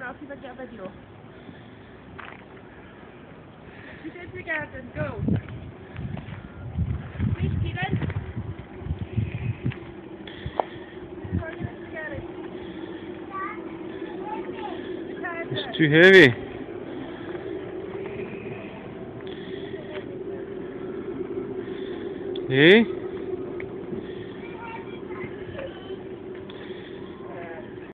I'll see if I can get a video. She's into the garden, go. Please, Kieran. It's too heavy. Eh?